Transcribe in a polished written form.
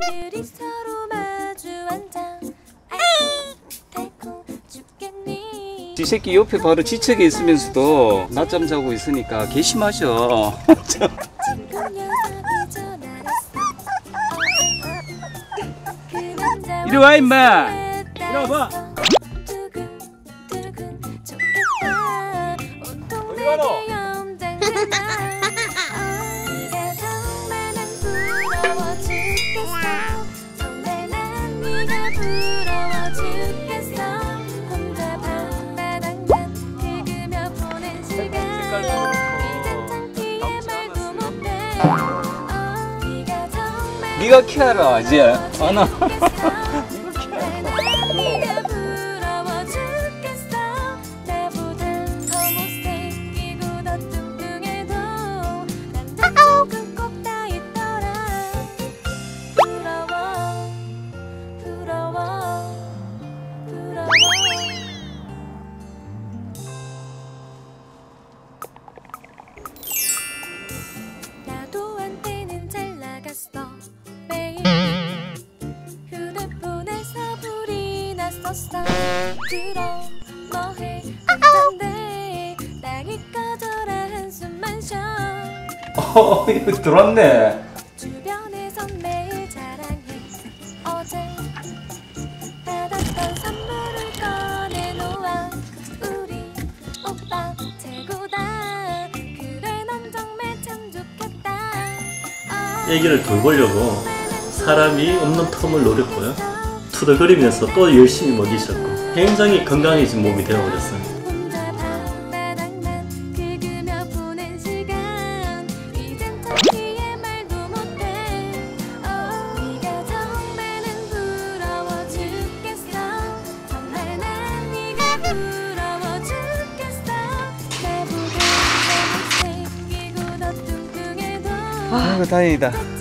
둘이 서로 마주 앉아 아이고 달콤 죽겠니. 이 새끼 옆에 바로 지척에 있으면서도 낮잠 자고 있으니까 개심하셔. 친구 녀석이 전화했어. 그 남자 이리 와 임마. 이리 와봐. 두근두근 좋겠다. 온통 내게 염장된다. 네가 정말 난 부러워 죽겠어. 정말 난 네가 부러워 죽겠어. 혼자 밤바닥만 긁으며 보낸 시간 이젠 창피해 말도 못해. 네가 정말 네가 키워라 이제. 하나. 네가 부러워 죽겠어. 나보단 더 못생기고 더 뚱뚱해도 난 조금 꼭 다 있더라. 부러워 부러워 부러워. 나도 한때는 잘 나갔어. 매일 휴대폰에서 불이 났었어. 그럼 뭐해 혼잔데 땅이 꺼져라 한숨만 쉬어. 이거 들어왔네. 주변에선 매일 자랑해. 어제 받았던 선물을 꺼내놓아. 우리 오빠 최고다. 그래 넌 정말 참 좋겠다. 애기를 돌보려고 사람이 없는 텀을 노렸고요. 투덜거리면서 또 열심히 먹이셨고 굉장히 건강해진 몸이 되어버렸어요. 혼자 밤바닥만 긁으며 보낸 시간 이젠 창피해 말도 못해. 네가 정말 난 부러워 죽겠어. 정말 난 네가 부러워 죽겠어. 나보다 더 못생기고 더 뚱뚱해도 아이고 다행이다.